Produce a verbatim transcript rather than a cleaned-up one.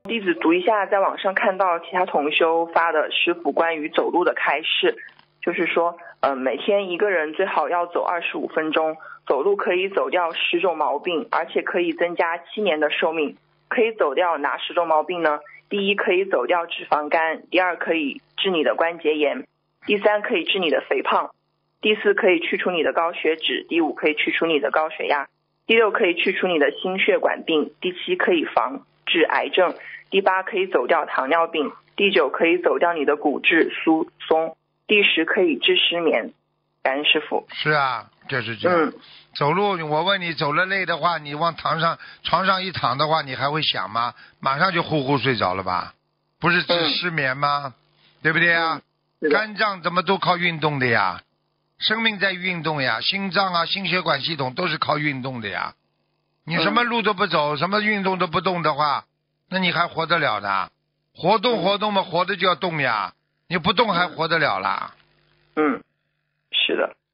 弟子读一下在网上看到其他同修发的师傅关于走路的开示，就是说呃，每天一个人最好要走二十五分钟，走路可以走掉十种毛病，而且可以增加七年的寿命。可以走掉哪十种毛病呢？第一，可以走掉脂肪肝；第二，可以治你的关节炎；第三，可以治你的肥胖；第四，可以去除你的高血脂；第五，可以去除你的高血压；第六，可以去除你的心血管病；第七，可以防治癌症；第八，可以走掉糖尿病；第九，可以走掉你的骨质疏松；第十，可以治失眠。感恩师父。 是啊，就是这样。嗯、走路，我问你，走了累的话，你往床上床上一躺的话，你还会想吗？马上就呼呼睡着了吧？不是治失眠吗？嗯、对不对啊？嗯、肝脏怎么都靠运动的呀？生命在运动呀，心脏啊、心血管系统都是靠运动的呀。你什么路都不走，什么运动都不动的话，那你还活得了的？活动活动嘛，活着就要动呀，你不动还活得了啦？ 嗯，是的。